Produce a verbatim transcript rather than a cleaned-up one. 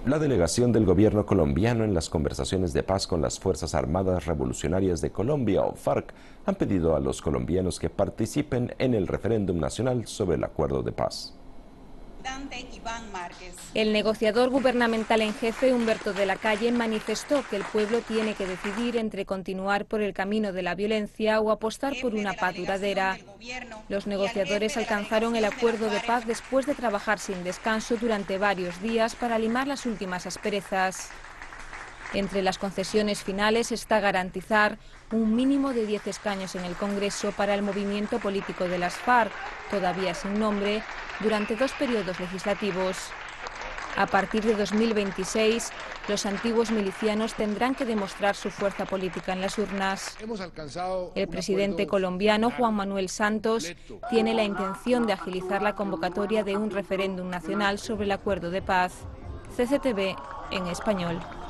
La delegación del gobierno colombiano en las conversaciones de paz con las Fuerzas Armadas Revolucionarias de Colombia, o FARC, han pedido a los colombianos que participen en el referéndum nacional sobre el acuerdo de paz. El negociador gubernamental en jefe, Humberto de la Calle, manifestó que el pueblo tiene que decidir entre continuar por el camino de la violencia o apostar por una paz duradera. Los negociadores alcanzaron el acuerdo de paz después de trabajar sin descanso durante varios días para limar las últimas asperezas. Entre las concesiones finales está garantizar un mínimo de diez escaños en el Congreso para el movimiento político de las FARC, todavía sin nombre, durante dos periodos legislativos. A partir de dos mil veintiséis, los antiguos milicianos tendrán que demostrar su fuerza política en las urnas. El presidente colombiano, Juan Manuel Santos, tiene la intención de agilizar la convocatoria de un referéndum nacional sobre el acuerdo de paz. C C T V en español.